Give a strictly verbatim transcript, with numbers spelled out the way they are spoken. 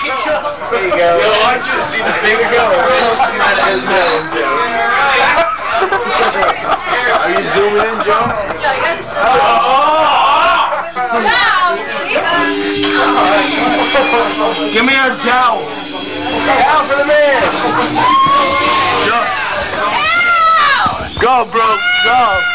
There you go. Yo, I want you to see the big go. Are you zooming in, Joe? No, you gotta stop. Oh! Give me a towel. Towel for the man. Go. Go, bro. Go.